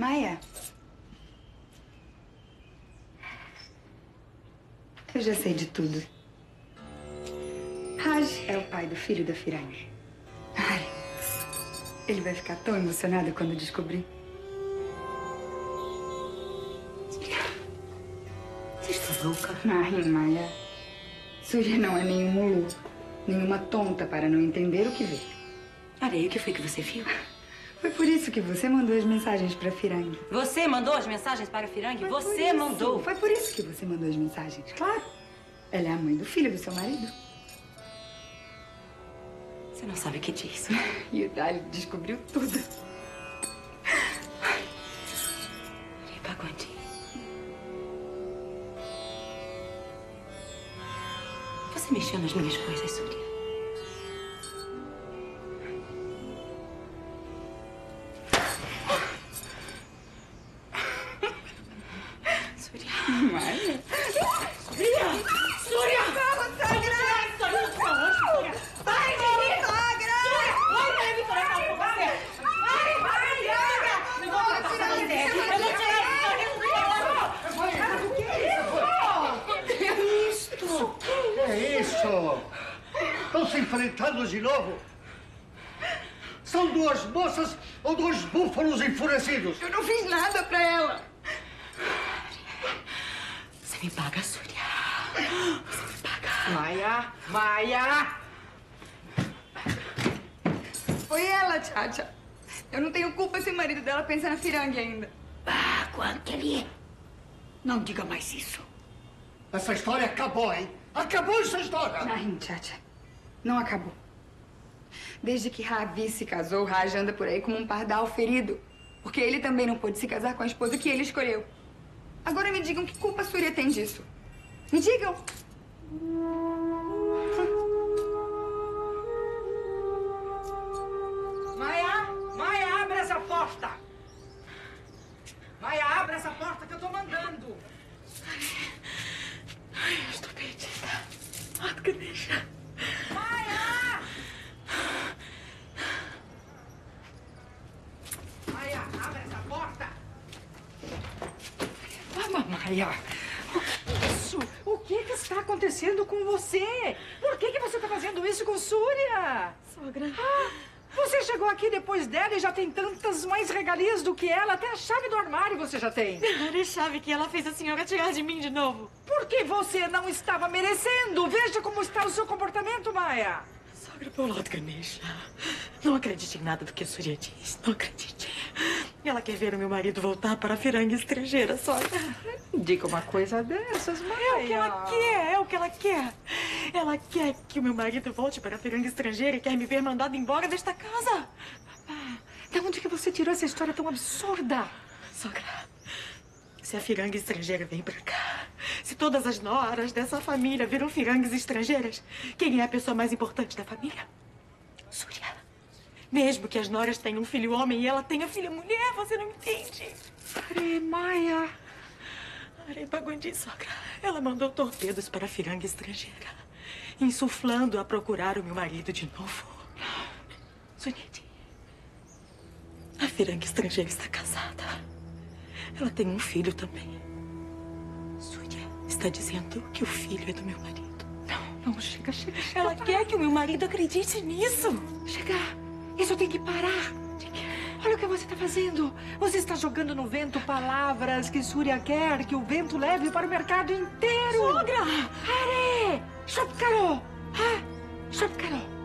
Maia. Eu já sei de tudo. Raj é o pai do filho da Firangi. Ai, ele vai ficar tão emocionado quando descobrir. Você está louca? Ai, Maia. Surya não é nenhum mulu, nenhuma tonta para não entender o que vê. Areia, o que foi que você viu? Foi por isso que você mandou as mensagens para Firangi. Você mandou as mensagens para a Firangi? Você mandou! Foi por isso que você mandou as mensagens, claro. Ela é a mãe do filho do seu marido. Você não sabe o que diz. E o Dali descobriu tudo. Paguandi. Você mexeu nas minhas coisas, Surya. Maia. Surya! Vamos, Sagra! Vai, menina! Sagra! Vai, deve trocar com você! Vai, vai! Eu vou passar você! Eu vou tirar esse sorriso! Que é isso? Estão se enfrentando de novo? São duas moças ou dois búfalos enfurecidos? Eu não fiz nada pra ela. Você me paga, Surya. Você me paga. Maia! Maia! Foi ela, Tchatcha. Eu não tenho culpa se o marido dela pensa na Firangi ainda. Paguandi. Não diga mais isso. Essa história acabou, hein? Acabou essa história! Não, Tchatcha. Não acabou. Desde que Ravi se casou, Raj anda por aí como um pardal ferido. Porque ele também não pôde se casar com a esposa que ele escolheu. Agora me digam que culpa a Surya tem disso. Me digam. Maia! Maia, abre essa porta! Maia, abre essa porta que eu tô mandando! Ai, eu estou perdida. Ganesha. Maia! Maia, abre essa porta! Maia, isso? O que está acontecendo com você? Por que você está fazendo isso com Surya? Sogra. Você chegou aqui depois dela e já tem tantas mais regalias do que ela. Até a chave do armário você já tem. A chave que ela fez a senhora tirar de mim de novo. Porque você não estava merecendo. Veja como está o seu comportamento, Maia. Sogra Paulot Ganesha, não acredite em nada do que a Surya diz. Não acredite. Ela quer ver o meu marido voltar para a Firangi estrangeira, sogra. Diga uma coisa dessas, Maia. É o que ela quer, é o que ela quer. Ela quer que o meu marido volte para a Firangi estrangeira e quer me ver mandado embora desta casa. De onde que você tirou essa história tão absurda? Sogra, se a Firangi estrangeira vem pra cá, se todas as noras dessa família viram Firangues estrangeiras, quem é a pessoa mais importante da família? Surya. Mesmo que as noras tenham um filho homem e ela tenha filha mulher, você não entende? Are, Maia. Are Paguandi, sogra. Ela mandou torpedos para a Firangi estrangeira, insuflando a procurar o meu marido de novo. Suniti, a Firangi estrangeira está casada. Ela tem um filho também. Surya está dizendo que o filho é do meu marido. Não, chega. Ela quer que o meu marido acredite nisso. Chega. Isso tem que parar. Olha o que você está fazendo. Você está jogando no vento palavras que Surya quer que o vento leve para o mercado inteiro. Sogra! Are! Shopkaro! Ha! Shopkaro!